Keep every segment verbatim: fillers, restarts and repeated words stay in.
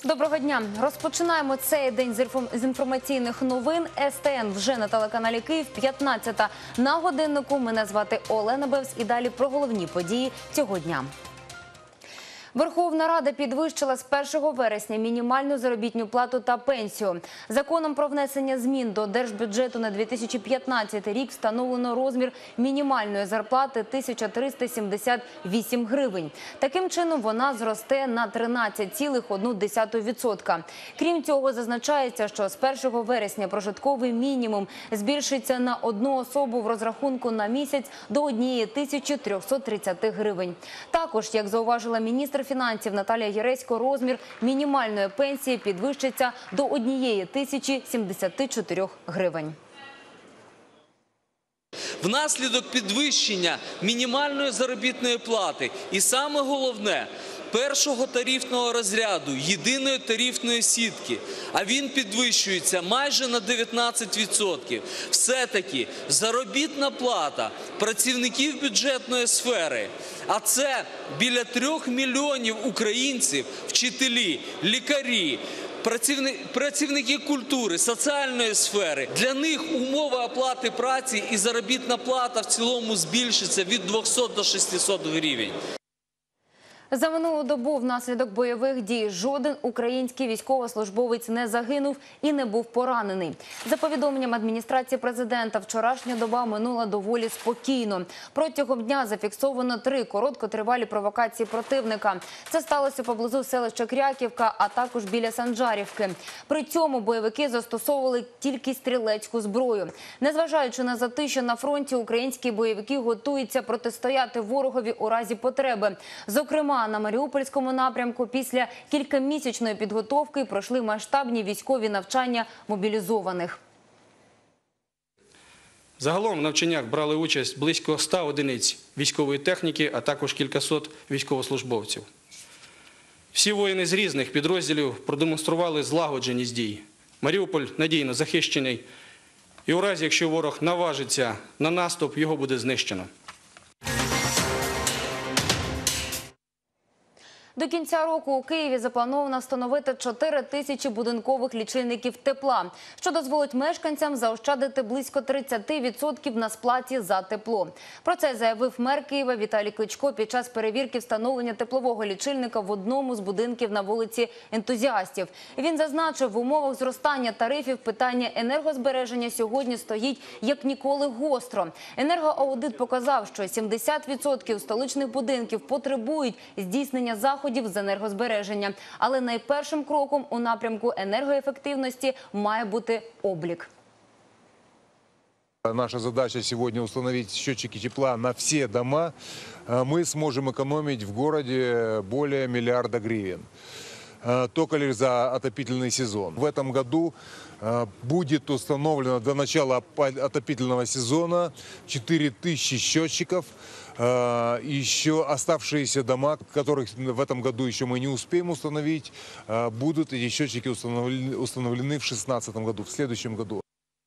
Доброго дня. Розпочинаємо цей день з інформаційних новин. ес те ен вже на телеканалі Київ, п'ятнадцята на годиннику. Мене звати Олена Бевс і далі про головні події цього дня. Верховна Рада підвищила з першого вересня мінімальну заробітну плату та пенсію. Законом про внесення змін до Держбюджету на дві тисячі п'ятнадцятий рік встановлено розмір мінімальної зарплати – тисяча триста сімдесят вісім гривень. Таким чином, вона зросте на тринадцять цілих одну десяту відсотка. Крім цього, зазначається, що з першого вересня прожитковий мінімум збільшиться на одну особу в розрахунку на місяць до однієї тисячі трьохсот тридцяти гривень. Також, як зауважила міністр фінансів Наталія Яресько, розмір мінімальної пенсії підвищиться до однієї тисячі сімдесяти чотирьох гривень. Внаслідок підвищення мінімальної заробітної плати і саме головне – першого тарифного розряду єдиної тарифної сітки, а він підвищується майже на дев'ятнадцять відсотків. Все-таки заробітна плата працівників бюджетної сфери, а це біля трьох мільйонів українців, вчителі, лікарі, працівники культури, соціальної сфери. Для них умови оплати праці і заробітна плата в цілому збільшиться від двохсот до шестисот гривень. За минулу добу внаслідок бойових дій жоден український військовослужбовець не загинув і не був поранений. За повідомленням адміністрації президента, вчорашня доба минула доволі спокійно. Протягом дня зафіксовано три короткотривалі провокації противника. Це сталося поблизу селища Кряківка, а також біля Санжарівки. При цьому бойовики застосовували тільки стрілецьку зброю. Незважаючи на затища на фронті, українські бойовики готуються протистояти ворогові у разі потреби. Зокрема, на Маріупольському напрямку після кількамісячної підготовки пройшли масштабні військові навчання мобілізованих. Загалом в навчаннях брали участь близько ста одиниць військової техніки, а також кількасот військовослужбовців. Всі воїни з різних підрозділів продемонстрували злагодженість дій. Маріуполь надійно захищений, і у разі, якщо ворог наважиться на наступ, його буде знищено. До кінця року у Києві заплановано встановити чотири тисячі будинкових лічильників тепла, що дозволить мешканцям заощадити близько тридцяти відсотків на сплаті за тепло. Про це заявив мер Києва Віталій Кличко під час перевірки встановлення теплового лічильника в одному з будинків на вулиці Ентузіастів. Він зазначив, в умовах зростання тарифів питання енергозбереження сьогодні стоїть як ніколи гостро. Енергоаудит показав, що сімдесят відсотків столичних будинків потребують здійснення заходів з енергозбереження. Але найпершим кроком у напрямку енергоефективності має бути облік. Наша задача сегодня установить счетчики тепла на все дома. Мы сможем экономить в городе более миллиарда гривен. Только лишь за отопительный сезон. В этом году будет установлено до начала отопительного сезона четыре тысячи счетчиков. Еще оставшиеся дома, которых в этом году еще мы не успеем установить, будут эти счетчики установлены, установлены в две тысячи шестнадцатом году, в следующем году.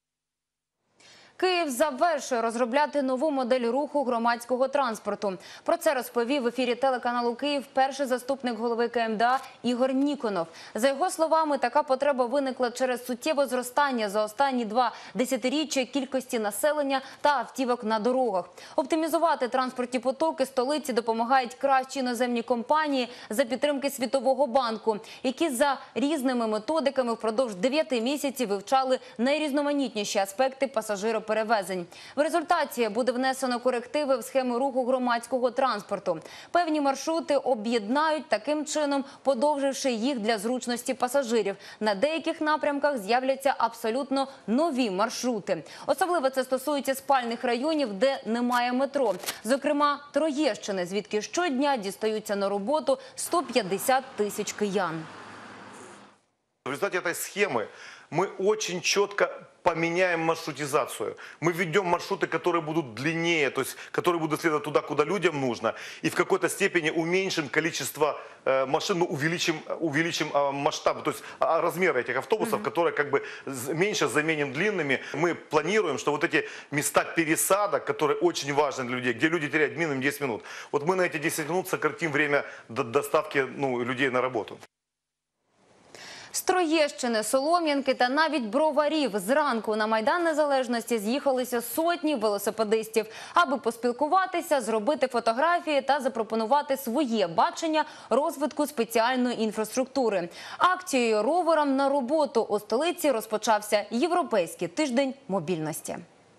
Київ завершує розробляти нову модель руху громадського транспорту. Про це розповів в ефірі телеканалу «Київ» перший заступник голови ка ем де а Ігор Ніконов. За його словами, така потреба виникла через суттєве зростання за останні два десятиріччя кількості населення та автівок на дорогах. Оптимізувати транспортні потоки столиці допомагають кращі іноземні компанії за підтримки Світового банку, які за різними методиками впродовж дев'яти місяців вивчали найрізноманітніші аспекти пасажироперевезень. перевезень. В результаті буде внесено корективи в схему руху громадського транспорту. Певні маршрути об'єднають, таким чином подовживши їх для зручності пасажирів. На деяких напрямках з'являться абсолютно нові маршрути. Особливо це стосується спальних районів, де немає метро. Зокрема, Троєщини, звідки щодня дістаються на роботу сто п'ятдесят тисяч киян. В результате этой схемы мы очень четко поменяем маршрутизацию. Мы введем маршруты, которые будут длиннее, то есть которые будут следовать туда, куда людям нужно. И в какой-то степени уменьшим количество э, машин, но увеличим, увеличим э, масштаб, то есть э, размеры этих автобусов, mm-hmm. которые как бы меньше заменим длинными. Мы планируем, что вот эти места пересадок, которые очень важны для людей, где люди теряют минимум десять минут, вот мы на эти десять минут сократим время доставки ну, людей на работу. З Троєщини, Солом'янки та навіть Броварів зранку на Майдан Незалежності з'їхалися сотні велосипедистів, аби поспілкуватися, зробити фотографії та запропонувати своє бачення розвитку спеціальної інфраструктури. Акцією «Роверам на роботу» у столиці розпочався Європейський тиждень мобільності.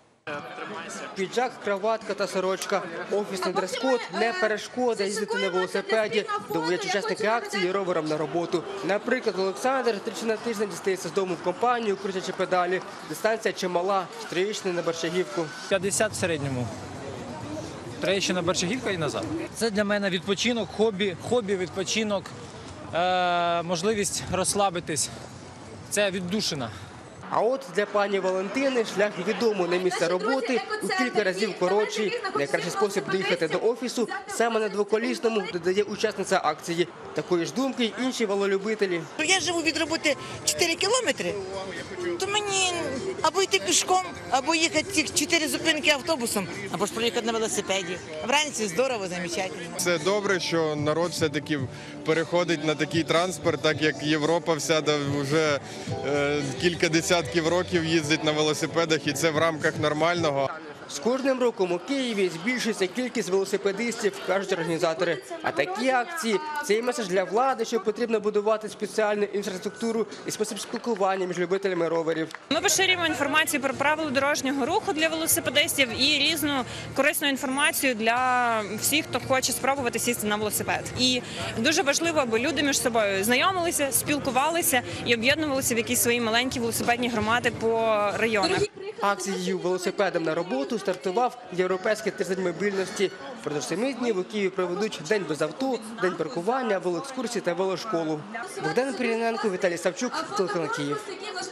Піджак, краватка та сорочка. Офісний дрес-код не перешкода їздити на велосипеді, доводять учасники акції ровером на роботу. Наприклад, Олександр тричі на тиждень дістається з дому в компанію, крутячи педалі. Дистанція чимала, з Троєщини на Борщагівку. п'ятдесят в середньому. Троєщина, Борщагівка і назад. Це для мене відпочинок, хобі, хобі, відпочинок, е- можливість розслабитись. Це віддушина. А от для пані Валентини шлях відомо на місце роботи у кілька разів коротший. Найкращий спосіб доїхати до офісу саме на двоколісному, додає учасниця акції. Такої ж думки й інші велолюбителі. Я живу від роботи чотири кілометри, то мені або йти пішком, або їхати ці чотири зупинки автобусом, або ж проїхати на велосипеді. Вранці здорово, замечательно. Це добре, що народ все-таки переходить на такий транспорт, так як Європа вся вже е, кілька десятків років їздить на велосипедах, і це в рамках нормального. З кожним роком у Києві збільшується кількість велосипедистів, кажуть організатори. А такі акції – це і меседж для влади, що потрібно будувати спеціальну інфраструктуру і спосіб спілкування між любителями роверів. Ми поширюємо інформацію про правила дорожнього руху для велосипедистів і різну корисну інформацію для всіх, хто хоче спробувати сісти на велосипед. І дуже важливо, аби люди між собою знайомилися, спілкувалися і об'єднувалися в якісь свої маленькі велосипедні громади по районах. Акцією «Велосипедом на роботу» стартував Європейський тиждень мобільності. Впродовж семи днів у Києві проведуть день без авто, день паркування, велоекскурсії та велошколу. Богдан Пір'яненко, Віталій Савчук, телеканал Київ.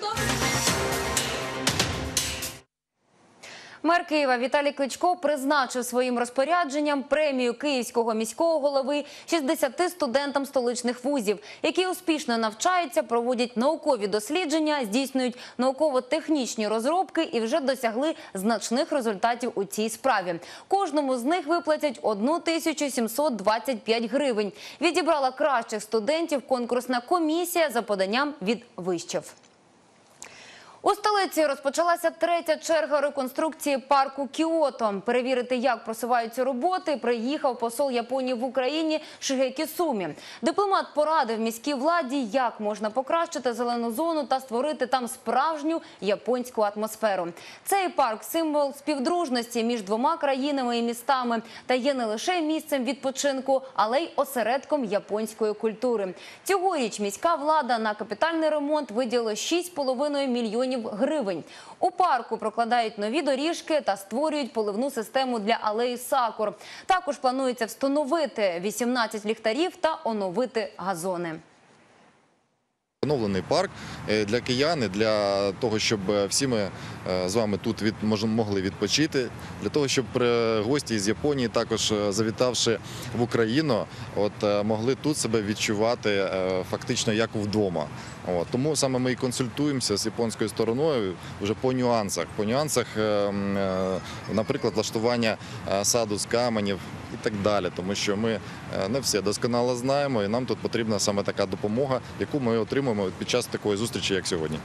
Мер Києва Віталій Кличко призначив своїм розпорядженням премію київського міського голови шістдесяти студентам столичних вузів, які успішно навчаються, проводять наукові дослідження, здійснюють науково-технічні розробки і вже досягли значних результатів у цій справі. Кожному з них виплатять одну тисячу сімсот двадцять п'ять гривень. Відібрала кращих студентів конкурсна комісія за поданням від вишів. У столиці розпочалася третя черга реконструкції парку Кіото. Перевірити, як просуваються роботи, приїхав посол Японії в Україні Шигекі Сумі. Дипломат порадив міській владі, як можна покращити зелену зону та створити там справжню японську атмосферу. Цей парк – символ співдружності між двома країнами і містами та є не лише місцем відпочинку, але й осередком японської культури. Цьогоріч міська влада на капітальний ремонт виділила шість з половиною мільйонів гривень. У парку прокладають нові доріжки та створюють поливну систему для алеї сакур. Також планується встановити вісімнадцять ліхтарів та оновити газони. Оновлений парк для киян, для того, щоб всі ми з вами тут від, могли відпочити, для того, щоб гості з Японії, також завітавши в Україну, от, могли тут себе відчувати фактично як вдома. От, тому саме ми і консультуємося з японською стороною вже по нюансах. По нюансах, наприклад, влаштування саду з каменів і так далі, тому що ми не все досконало знаємо, і нам тут потрібна саме така допомога, яку ми отримуємо під час такої зустрічі, як сьогодні.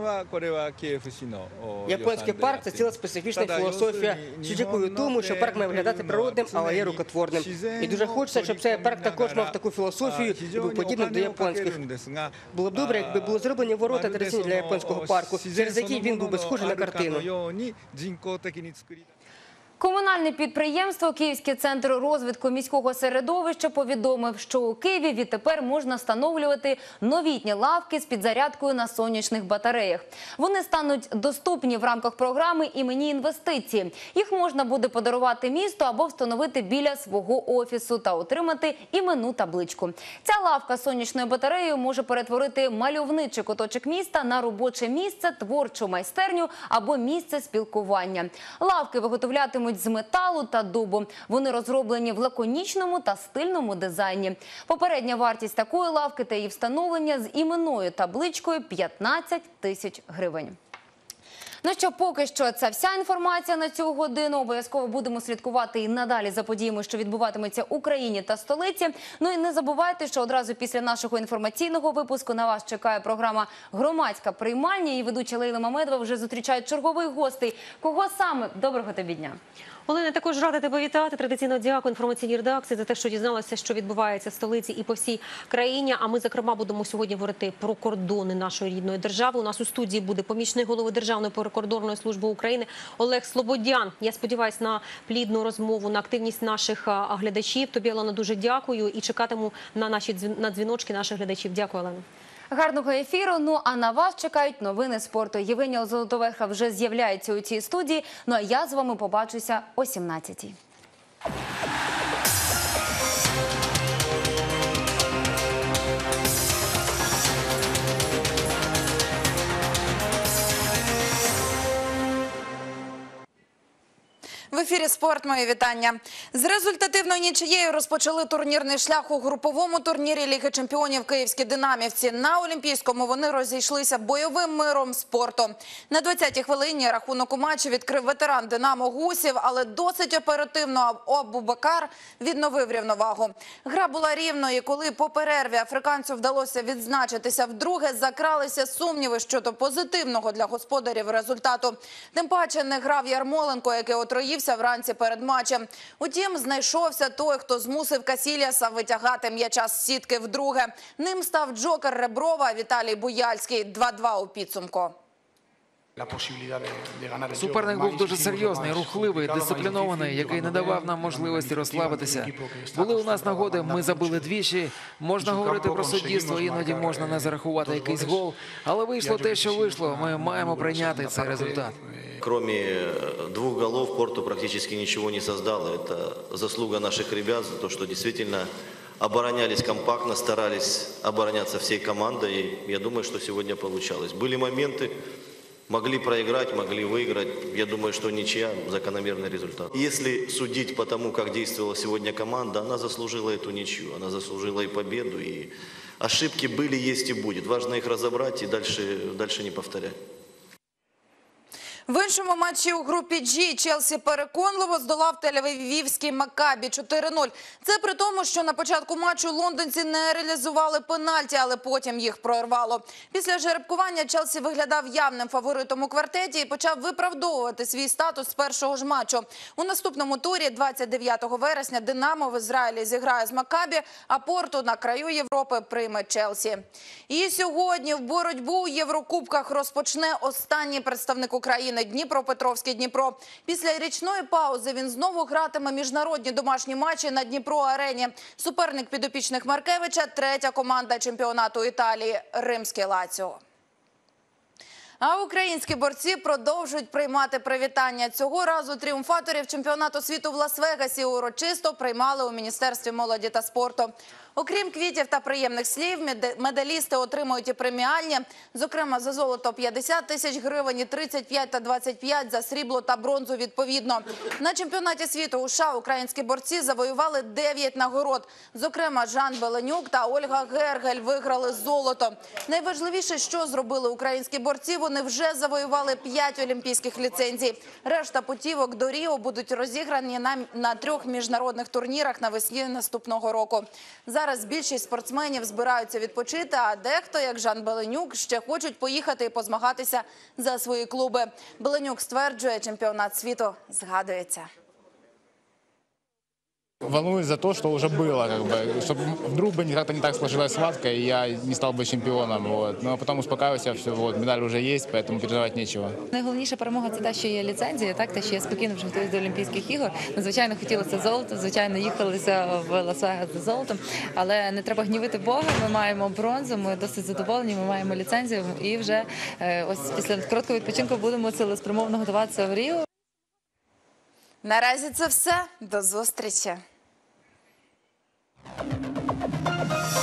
Японський парк – це ціла специфічна філософія, що дякує тому, що парк має виглядати природним, але є рукотворним. І дуже хочеться, щоб цей парк також мав таку філософію і був подібним до японських. Було б добре, якби були зроблені ворота традиційні для японського парку, через які він був би схожий на картину. Комунальне підприємство «Київський центр розвитку міського середовища» повідомив, що у Києві відтепер можна встановлювати новітні лавки з підзарядкою на сонячних батареях. Вони стануть доступні в рамках програми «Імені інвестиції». Їх можна буде подарувати місту або встановити біля свого офісу та отримати іменну табличку. Ця лавка з сонячною батареєю може перетворити мальовничий куточок міста на робоче місце, творчу майстерню або місце спілкування. Лавки виготовлятимуть з металу та дубу. Вони розроблені в лаконічному та стильному дизайні. Попередня вартість такої лавки та її встановлення з іменною табличкою – п'ятнадцять тисяч гривень. Ну що, поки що це вся інформація на цю годину. Обов'язково будемо слідкувати і надалі за подіями, що відбуватимуться в Україні та столиці. Ну і не забувайте, що одразу після нашого інформаційного випуску на вас чекає програма «Громадська приймальня». І ведуча Лейла Мамедова вже зустрічає чергових гостей. Кого саме? Доброго тобі дня! Олена, також рада тебе вітати. Традиційно дякую інформаційній редакції за те, що дізналася, що відбувається в столиці і по всій країні. А ми, зокрема, будемо сьогодні говорити про кордони нашої рідної держави. У нас у студії буде помічник голови Державної прикордонної служби України Олег Слободян. Я сподіваюся на плідну розмову, на активність наших глядачів. Тобі, Олена, дуже дякую і чекатиму на наші на дзвіночки наших глядачів. Дякую, Олена. Гарного ефіру. Ну а на вас чекають новини спорту. Євгенія Золотоверха вже з'являється у цій студії. Ну а я з вами побачуся о сімнадцятій. В ефірі «Спорт». Мої вітання. З результативною нічиєю розпочали турнірний шлях у груповому турнірі Ліги чемпіонів київські динамівці. На Олімпійському вони розійшлися бойовим миром спорту. На двадцятій хвилині рахунок у матчі відкрив ветеран «Динамо» Гусів, але досить оперативно Абубакар відновив рівновагу. Гра була рівною, і коли по перерві африканцю вдалося відзначитися вдруге, закралися сумніви щодо позитивного для господарів результату. Тим паче не грав Ярмоленко, який отруївся вранці перед матчем. Утім, знайшовся той, хто змусив Касільяса витягати м'яча з сітки вдруге. Ним став джокер Реброва Віталій Буяльський. два-два у підсумку. Суперник був дуже серйозний, рухливий, дисциплінований, який не давав нам можливості розслабитися. Були у нас нагоди, ми забили двічі. Можна говорити про суддівство, іноді можна не зарахувати якийсь гол. Але вийшло те, що вийшло. Ми маємо прийняти цей результат. Кроме двух голов, Порту практически ничего не создало. Это заслуга наших ребят за то, что действительно оборонялись компактно, старались обороняться всей командой. И я думаю, что сегодня получалось. Были моменты, могли проиграть, могли выиграть. Я думаю, что ничья – закономерный результат. Если судить по тому, как действовала сегодня команда, она заслужила эту ничью. Она заслужила и победу, и ошибки были, есть и будет. Важно их разобрать и дальше, дальше не повторять. В іншому матчі у групі G Челсі переконливо здолав тель-авівський Маккабі чотири нуль. Це при тому, що на початку матчу лондонці не реалізували пенальті, але потім їх прорвало. Після жеребкування Челсі виглядав явним фаворитом у квартеті і почав виправдовувати свій статус з першого ж матчу. У наступному турі двадцять дев'ятого вересня Динамо в Ізраїлі зіграє з Маккабі, а Порту на краю Європи прийме Челсі. І сьогодні в боротьбу у Єврокубках розпочне останній представник України – Дніпропетровський Дніпро. Після річної паузи він знову гратиме міжнародні домашні матчі на Дніпро-арені. Суперник підопічних Маркевича – третя команда чемпіонату Італії – Римський Лаціо. А українські борці продовжують приймати привітання. Цього разу тріумфаторів чемпіонату світу в Лас-Вегасі урочисто приймали у Міністерстві молоді та спорту. Окрім квітів та приємних слів, медалісти отримують і преміальні. Зокрема, за золото п'ятдесят тисяч гривень, і тридцять п'ять та двадцять п'ять за срібло та бронзу відповідно. На чемпіонаті світу у США українські борці завоювали дев'ять нагород. Зокрема, Жан Беленюк та Ольга Гергель виграли золото. Найважливіше, що зробили українські борці, вони вже завоювали п'ять олімпійських ліцензій. Решта путівок до Ріо будуть розіграні на, на трьох міжнародних турнірах навесні наступного року. Зараз більшість спортсменів збираються відпочити, а дехто, як Жан Беленюк, ще хочуть поїхати і позмагатися за свої клуби. Беленюк стверджує, чемпіонат світу згадується. Волнуюсь за то, что уже было, как бы, чтобы вдруг бы как-то не так сложилось сладко, и я не стал бы чемпионом. Вот. Но потом успокаиваюсь, все, вот, медаль уже есть, поэтому переживать нечего. Найголовніша перемога – це те, що є ліцензія, так, те, що я спокійно вже готуюсь до Олімпійських ігор. Звичайно, хотілося золото, звичайно, їхалися в Лас-Вегас за золотом, але не треба гнівити Бога, ми маємо бронзу, ми досить задоволені, ми маємо ліцензію, і вже ось після короткого відпочинку будемо цілеспрямовно готуватися в Ріо. Наразі це все. До зустрічі.